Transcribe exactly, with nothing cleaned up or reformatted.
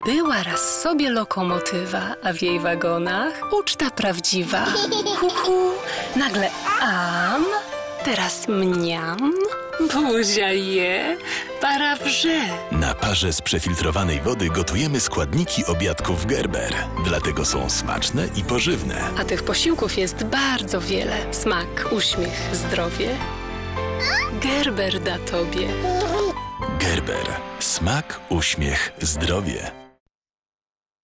Była raz sobie lokomotywa, a w jej wagonach uczta prawdziwa. Hu, hu. Nagle am, teraz mniam, buzia je, para wrze. Na parze z przefiltrowanej wody gotujemy składniki obiadków Gerber. Dlatego są smaczne i pożywne. A tych posiłków jest bardzo wiele. Smak, uśmiech, zdrowie. Gerber da tobie. Gerber. Smak, uśmiech, zdrowie.